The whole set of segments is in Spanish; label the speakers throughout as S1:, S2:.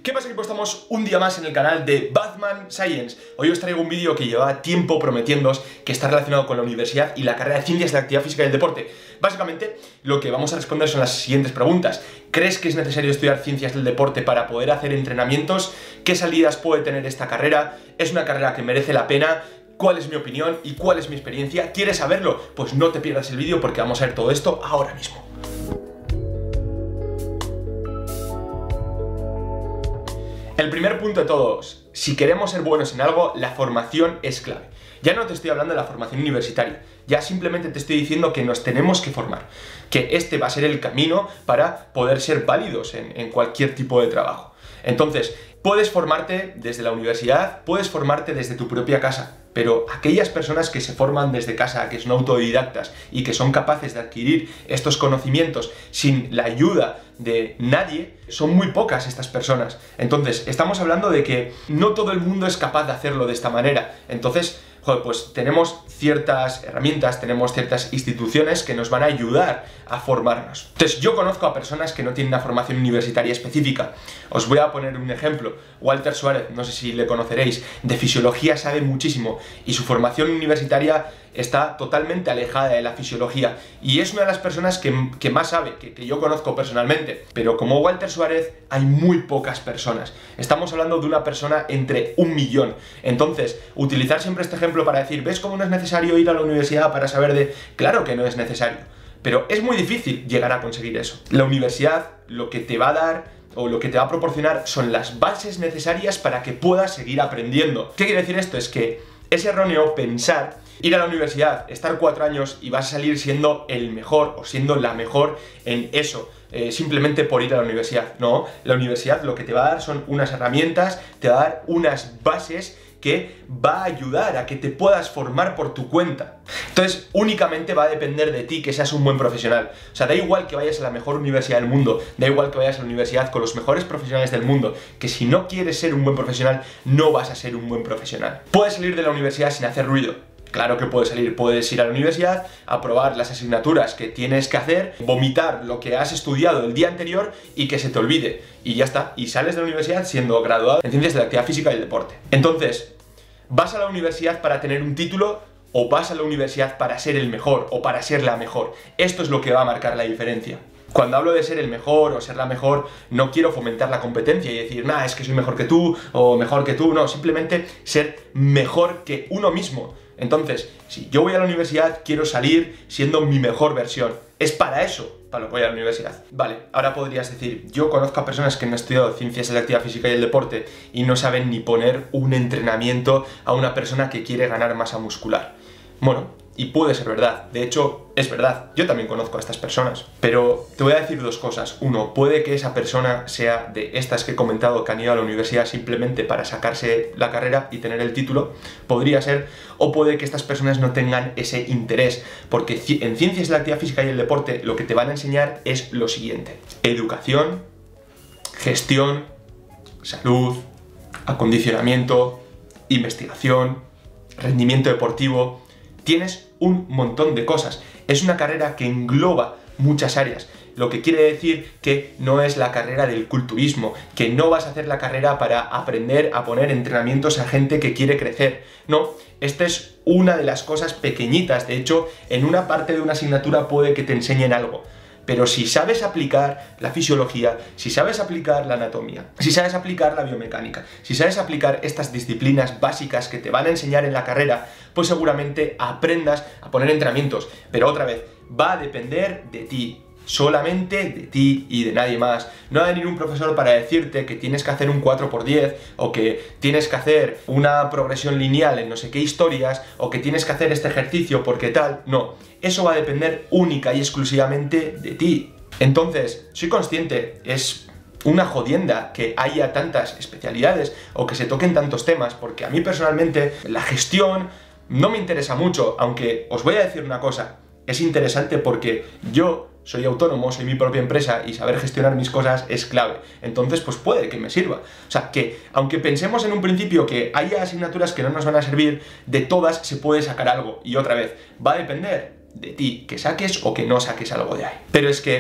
S1: ¿Qué pasa, equipo? Estamos un día más en el canal de Batman Science. Hoy os traigo un vídeo que llevaba tiempo prometiéndoos, que está relacionado con la universidad y la carrera de Ciencias de la Actividad Física y el Deporte. Básicamente, lo que vamos a responder son las siguientes preguntas. ¿Crees que es necesario estudiar Ciencias del Deporte para poder hacer entrenamientos? ¿Qué salidas puede tener esta carrera? ¿Es una carrera que merece la pena? ¿Cuál es mi opinión y cuál es mi experiencia? ¿Quieres saberlo? Pues no te pierdas el vídeo porque vamos a ver todo esto ahora mismo. El primer punto de todos, si queremos ser buenos en algo, la formación es clave. Ya no te estoy hablando de la formación universitaria, ya simplemente te estoy diciendo que nos tenemos que formar, que este va a ser el camino para poder ser válidos en cualquier tipo de trabajo. Entonces, puedes formarte desde la universidad, puedes formarte desde tu propia casa, pero aquellas personas que se forman desde casa, que son autodidactas y que son capaces de adquirir estos conocimientos sin la ayuda de nadie, son muy pocas estas personas. Entonces, estamos hablando de que no todo el mundo es capaz de hacerlo de esta manera. Entonces, joder, pues tenemos ciertas herramientas, tenemos ciertas instituciones que nos van a ayudar a formarnos. Entonces, yo conozco a personas que no tienen una formación universitaria específica. Os voy a poner un ejemplo. Walter Suárez, no sé si le conoceréis, de fisiología sabe muchísimo y su formación universitaria está totalmente alejada de la fisiología y es una de las personas que más sabe, que yo conozco personalmente. Pero como Walter Suárez hay muy pocas personas. Estamos hablando de una persona entre 1 millón. Entonces, utilizar siempre este ejemplo para decir, ¿ves cómo no es necesario ir a la universidad para saber de...? Claro que no es necesario, pero es muy difícil llegar a conseguir eso. La universidad lo que te va a dar o lo que te va a proporcionar son las bases necesarias para que puedas seguir aprendiendo. ¿Qué quiere decir esto? Es que es erróneo pensar ir a la universidad, estar 4 años y vas a salir siendo el mejor o siendo la mejor en eso, simplemente por ir a la universidad. No, la universidad lo que te va a dar son unas herramientas, te va a dar unas bases que va a ayudar a que te puedas formar por tu cuenta. Entonces, únicamente va a depender de ti que seas un buen profesional. O sea, da igual que vayas a la mejor universidad del mundo, da igual que vayas a la universidad con los mejores profesionales del mundo, que si no quieres ser un buen profesional, no vas a ser un buen profesional. Puedes salir de la universidad sin hacer ruido. Claro que puedes salir, puedes ir a la universidad, aprobar las asignaturas que tienes que hacer, vomitar lo que has estudiado el día anterior y que se te olvide. Y ya está, y sales de la universidad siendo graduado en Ciencias de la Actividad Física y el Deporte. Entonces, ¿vas a la universidad para tener un título o vas a la universidad para ser el mejor o para ser la mejor? Esto es lo que va a marcar la diferencia. Cuando hablo de ser el mejor o ser la mejor, no quiero fomentar la competencia y decir, nah, es que soy mejor que tú o mejor que tú. No, simplemente ser mejor que uno mismo. Entonces, si yo voy a la universidad, quiero salir siendo mi mejor versión. Es para eso para lo que voy a la universidad. Vale, ahora podrías decir, yo conozco a personas que no han estudiado Ciencias de la Actividad Física y el Deporte y no saben ni poner un entrenamiento a una persona que quiere ganar masa muscular. Bueno, y puede ser verdad, de hecho es verdad, yo también conozco a estas personas, pero te voy a decir dos cosas. Uno, puede que esa persona sea de estas que he comentado que han ido a la universidad simplemente para sacarse la carrera y tener el título, podría ser, o puede que estas personas no tengan ese interés, porque en Ciencias de la Actividad Física y el Deporte lo que te van a enseñar es lo siguiente: educación, gestión, salud, acondicionamiento, investigación, rendimiento deportivo. Tienes un montón de cosas. Es una carrera que engloba muchas áreas, lo que quiere decir que no es la carrera del culturismo, que no vas a hacer la carrera para aprender a poner entrenamientos a gente que quiere crecer. No, esta es una de las cosas pequeñitas. De hecho, en una parte de una asignatura puede que te enseñen algo. Pero si sabes aplicar la fisiología, si sabes aplicar la anatomía, si sabes aplicar la biomecánica, si sabes aplicar estas disciplinas básicas que te van a enseñar en la carrera, pues seguramente aprendas a poner entrenamientos. Pero otra vez, va a depender de ti. Solamente de ti y de nadie más. No va a venir un profesor para decirte que tienes que hacer un 4×10 o que tienes que hacer una progresión lineal en no sé qué historias o que tienes que hacer este ejercicio porque tal. No, eso va a depender única y exclusivamente de ti. Entonces, soy consciente, es una jodienda que haya tantas especialidades o que se toquen tantos temas, porque a mí personalmente la gestión no me interesa mucho, aunque os voy a decir una cosa, es interesante porque yo soy autónomo, soy mi propia empresa y saber gestionar mis cosas es clave. Entonces, pues puede que me sirva. O sea, que aunque pensemos en un principio que haya asignaturas que no nos van a servir, de todas se puede sacar algo. Y otra vez, va a depender de ti que saques o que no saques algo de ahí. Pero es que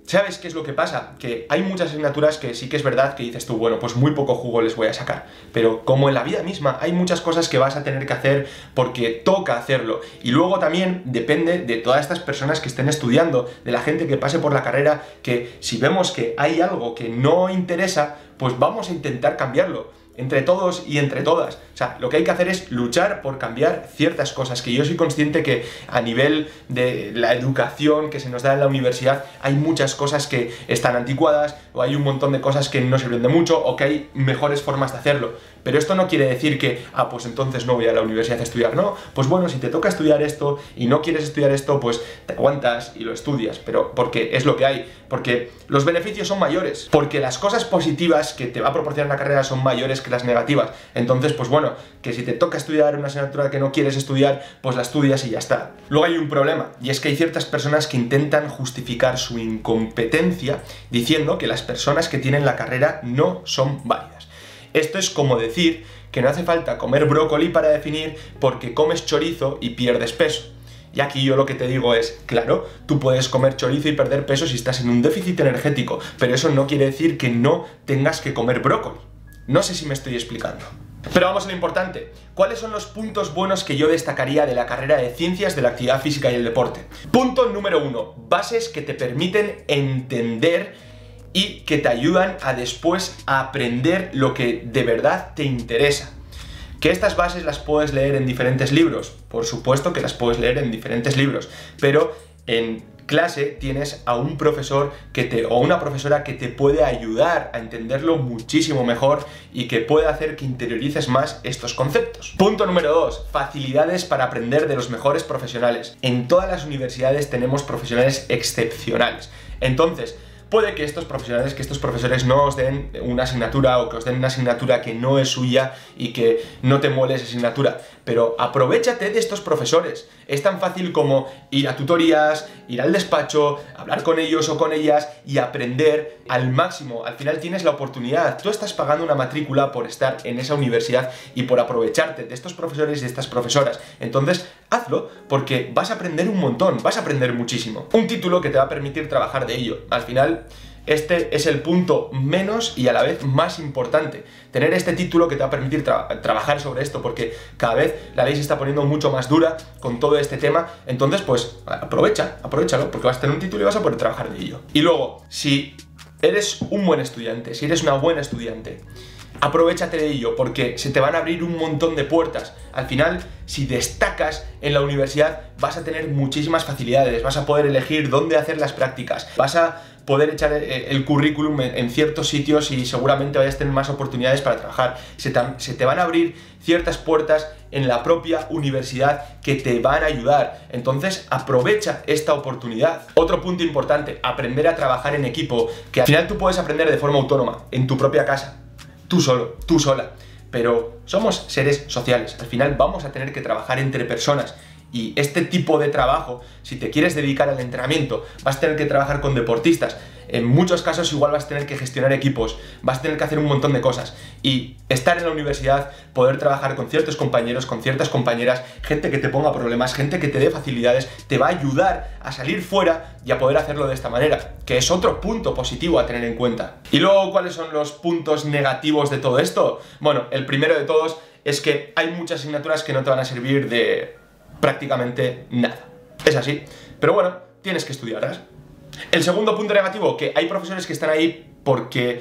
S1: ¿sabes qué es lo que pasa? Que hay muchas asignaturas que sí que es verdad que dices tú, bueno, pues muy poco jugo les voy a sacar. Pero como en la vida misma, hay muchas cosas que vas a tener que hacer porque toca hacerlo. Y luego también depende de todas estas personas que estén estudiando, de la gente que pase por la carrera, que si vemos que hay algo que no interesa, pues vamos a intentar cambiarlo. Entre todos y entre todas. O sea, lo que hay que hacer es luchar por cambiar ciertas cosas, que yo soy consciente que a nivel de la educación que se nos da en la universidad hay muchas cosas que están anticuadas, o hay un montón de cosas que no sirven de mucho, o que hay mejores formas de hacerlo. Pero esto no quiere decir que, pues entonces no voy a la universidad a estudiar, no. Pues bueno, si te toca estudiar esto y no quieres estudiar esto, pues te aguantas y lo estudias, pero porque es lo que hay, porque los beneficios son mayores, porque las cosas positivas que te va a proporcionar la carrera son mayores que las negativas. Entonces, pues bueno, que si te toca estudiar una asignatura que no quieres estudiar, pues la estudias y ya está. Luego hay un problema, y es que hay ciertas personas que intentan justificar su incompetencia diciendo que las personas que tienen la carrera no son válidas. Esto es como decir que no hace falta comer brócoli para definir porque comes chorizo y pierdes peso. Y aquí yo lo que te digo es, claro, tú puedes comer chorizo y perder peso si estás en un déficit energético, pero eso no quiere decir que no tengas que comer brócoli. No sé si me estoy explicando. Pero vamos a lo importante. ¿Cuáles son los puntos buenos que yo destacaría de la carrera de Ciencias de la Actividad Física y el Deporte? Punto número 1. Bases que te permiten entender y que te ayudan a después a aprender lo que de verdad te interesa. ¿Que estas bases las puedes leer en diferentes libros? Por supuesto que las puedes leer en diferentes libros, pero en clase tienes a un profesor o una profesora que te puede ayudar a entenderlo muchísimo mejor y que puede hacer que interiorices más estos conceptos. Punto número 2. Facilidades para aprender de los mejores profesionales. En todas las universidades tenemos profesionales excepcionales. Entonces, puede que estos profesores no os den una asignatura o que os den una asignatura que no es suya y que no te mole esa asignatura, pero aprovéchate de estos profesores. Es tan fácil como ir a tutorías, ir al despacho, hablar con ellos o con ellas y aprender al máximo. Al final tienes la oportunidad, tú estás pagando una matrícula por estar en esa universidad y por aprovecharte de estos profesores y de estas profesoras. Entonces, hazlo porque vas a aprender un montón, vas a aprender muchísimo. Un título que te va a permitir trabajar de ello. Al final, este es el punto menos y a la vez más importante. Tener este título que te va a permitir trabajar sobre esto, porque cada vez la ley se está poniendo mucho más dura con todo este tema. Entonces, pues, aprovechalo, porque vas a tener un título y vas a poder trabajar de ello. Y luego, si eres un buen estudiante, si eres una buena estudiante, aprovéchate de ello, porque se te van a abrir un montón de puertas. Al final, si destacas en la universidad, vas a tener muchísimas facilidades, vas a poder elegir dónde hacer las prácticas, vas a poder echar el currículum en ciertos sitios y seguramente vayas a tener más oportunidades para trabajar. Se te van a abrir ciertas puertas en la propia universidad que te van a ayudar. Entonces, aprovecha esta oportunidad. Otro punto importante, aprender a trabajar en equipo, que al final tú puedes aprender de forma autónoma, en tu propia casa. Tú solo, tú sola, pero somos seres sociales, al final vamos a tener que trabajar entre personas y este tipo de trabajo, si te quieres dedicar al entrenamiento, vas a tener que trabajar con deportistas, en muchos casos igual vas a tener que gestionar equipos, vas a tener que hacer un montón de cosas y estar en la universidad, poder trabajar con ciertos compañeros, con ciertas compañeras, gente que te ponga problemas, gente que te dé facilidades, te va a ayudar a salir fuera y a poder hacerlo de esta manera, que es otro punto positivo a tener en cuenta. Y luego, ¿cuáles son los puntos negativos de todo esto? Bueno, el primero de todos es que hay muchas asignaturas que no te van a servir de prácticamente nada. Es así, pero bueno, tienes que estudiarlas. El segundo punto negativo, que hay profesores que están ahí porque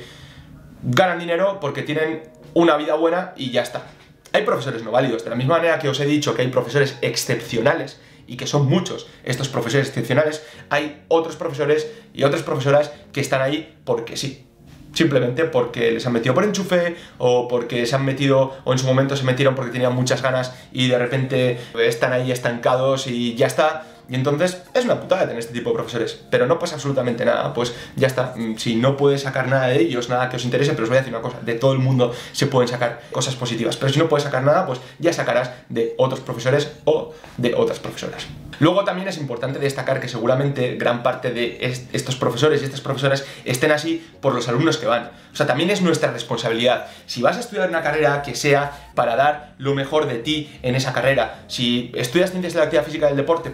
S1: ganan dinero, porque tienen una vida buena y ya está. Hay profesores no válidos, de la misma manera que os he dicho que hay profesores excepcionales y que son muchos estos profesores excepcionales, hay otros profesores y otras profesoras que están ahí porque sí. Simplemente porque les han metido por enchufe o porque se han metido o en su momento se metieron porque tenían muchas ganas y de repente están ahí estancados y ya está. Y entonces es una putada tener este tipo de profesores, pero no pasa absolutamente nada, pues ya está. Si no puedes sacar nada de ellos, nada que os interese, pero os voy a decir una cosa, de todo el mundo se pueden sacar cosas positivas, pero si no puedes sacar nada, pues ya sacarás de otros profesores o de otras profesoras. Luego también es importante destacar que seguramente gran parte de estos profesores y estas profesoras estén así por los alumnos que van. O sea, también es nuestra responsabilidad. Si vas a estudiar una carrera, que sea para dar lo mejor de ti en esa carrera. Si estudias Ciencias de la Actividad Física y del Deporte porque es la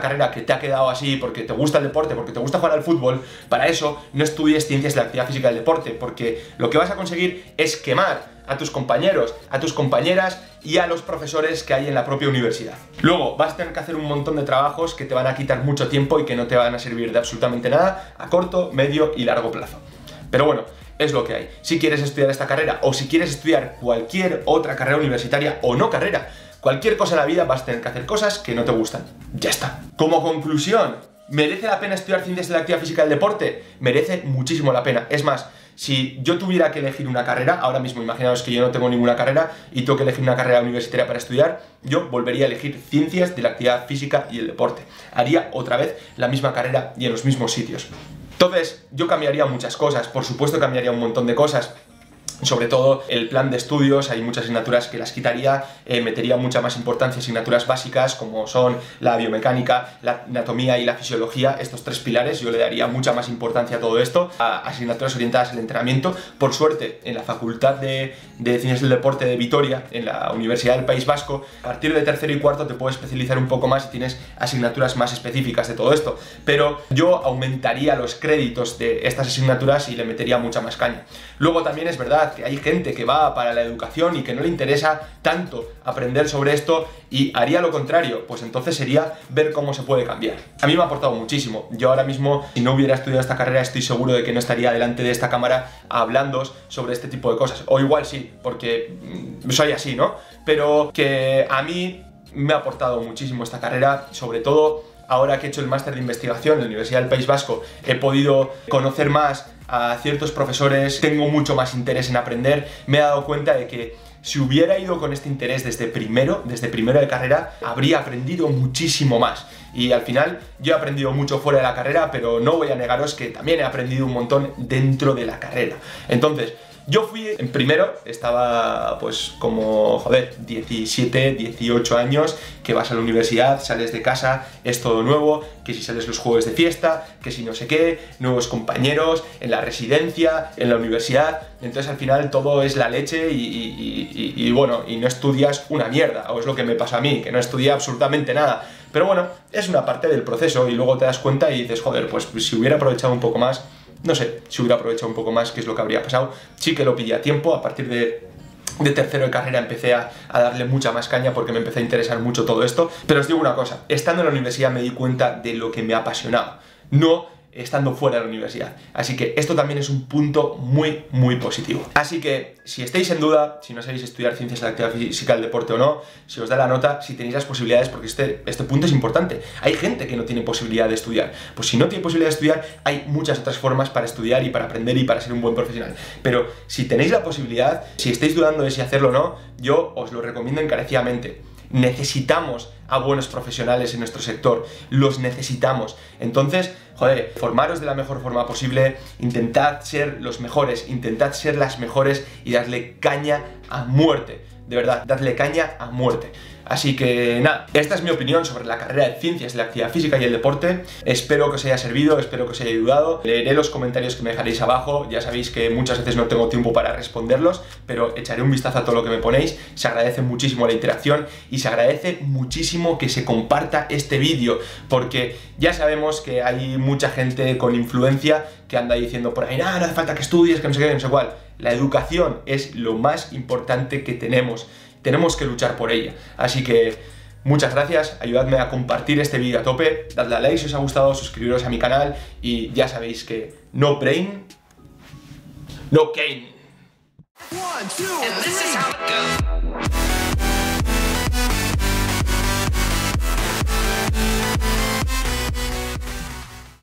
S1: carrera que te ha quedado así porque te gusta el deporte, porque te gusta jugar al fútbol, para eso no estudies ciencias de la actividad física del deporte, porque lo que vas a conseguir es quemar a tus compañeros, a tus compañeras y a los profesores que hay en la propia universidad. Luego vas a tener que hacer un montón de trabajos que te van a quitar mucho tiempo y que no te van a servir de absolutamente nada a corto, medio y largo plazo. Pero bueno, es lo que hay. Si quieres estudiar esta carrera o si quieres estudiar cualquier otra carrera universitaria o no carrera, cualquier cosa en la vida vas a tener que hacer cosas que no te gustan. Ya está. Como conclusión, ¿merece la pena estudiar ciencias de la actividad física del deporte? Merece muchísimo la pena. Es más, si yo tuviera que elegir una carrera, ahora mismo imaginaos que yo no tengo ninguna carrera y tengo que elegir una carrera universitaria para estudiar, yo volvería a elegir ciencias de la actividad física y el deporte. Haría otra vez la misma carrera y en los mismos sitios. Entonces, yo cambiaría muchas cosas, por supuesto cambiaría un montón de cosas. Sobre todo el plan de estudios, hay muchas asignaturas que las quitaría, metería mucha más importancia a asignaturas básicas como son la biomecánica, la anatomía y la fisiología, estos tres pilares, yo le daría mucha más importancia a todo esto, a asignaturas orientadas al entrenamiento. Por suerte, en la Facultad de Ciencias del Deporte de Vitoria, en la Universidad del País Vasco, a partir de tercero y cuarto te puedes especializar un poco más y tienes asignaturas más específicas de todo esto, pero yo aumentaría los créditos de estas asignaturas y le metería mucha más caña. Luego también es verdad que hay gente que va para la educación y que no le interesa tanto aprender sobre esto y haría lo contrario, pues entonces sería ver cómo se puede cambiar. A mí me ha aportado muchísimo. Yo ahora mismo, si no hubiera estudiado esta carrera, estoy seguro de que no estaría delante de esta cámara hablándoos sobre este tipo de cosas. O igual sí, porque soy así, ¿no? Pero que a mí me ha aportado muchísimo esta carrera, sobre todo ahora que he hecho el máster de investigación en la Universidad del País Vasco, he podido conocer más a ciertos profesores, tengo mucho más interés en aprender, me he dado cuenta de que si hubiera ido con este interés desde primero de carrera, habría aprendido muchísimo más. Y al final yo he aprendido mucho fuera de la carrera, pero no voy a negaros que también he aprendido un montón dentro de la carrera. Entonces, yo fui en primero, estaba pues como, 17, 18 años, que vas a la universidad, sales de casa, es todo nuevo, que si sales los jueves de fiesta, que si no sé qué, nuevos compañeros, en la residencia, en la universidad, entonces al final todo es la leche y bueno, y no estudias una mierda, o es lo que me pasa a mí, que no estudié absolutamente nada. Pero bueno, es una parte del proceso y luego te das cuenta y dices, joder, pues si hubiera aprovechado un poco más, no sé, si hubiera aprovechado un poco más, qué es lo que habría pasado. Sí que lo pillé a tiempo, a partir de tercero de carrera empecé a darle mucha más caña porque me empecé a interesar mucho todo esto. Pero os digo una cosa, estando en la universidad me di cuenta de lo que me apasionaba, no estando fuera de la universidad. Así que esto también es un punto muy, muy positivo. Así que, si estáis en duda, si no sabéis estudiar ciencias de la actividad física del deporte o no, si os da la nota, si tenéis las posibilidades, porque este punto es importante. Hay gente que no tiene posibilidad de estudiar. Pues si no tiene posibilidad de estudiar, hay muchas otras formas para estudiar y para aprender y para ser un buen profesional. Pero si tenéis la posibilidad, si estáis dudando de si hacerlo o no, yo os lo recomiendo encarecidamente. Necesitamos a buenos profesionales en nuestro sector, los necesitamos. Entonces, joder, formaros de la mejor forma posible, intentad ser los mejores, intentad ser las mejores y darle caña a muerte. De verdad, dadle caña a muerte. Así que nada, esta es mi opinión sobre la carrera de Ciencias de la Actividad Física y el Deporte. Espero que os haya servido, espero que os haya ayudado. Leeré los comentarios que me dejaréis abajo, ya sabéis que muchas veces no tengo tiempo para responderlos, pero echaré un vistazo a todo lo que me ponéis. Se agradece muchísimo la interacción y se agradece muchísimo que se comparta este vídeo, porque ya sabemos que hay mucha gente con influencia que anda diciendo por ahí, no hace falta que estudies, que no sé qué, no sé cuál. La educación es lo más importante que tenemos que luchar por ella. Así que muchas gracias, ayudadme a compartir este vídeo a tope, dadle a like si os ha gustado, suscribiros a mi canal y ya sabéis que no brain, no gain.
S2: 1, 2, 3.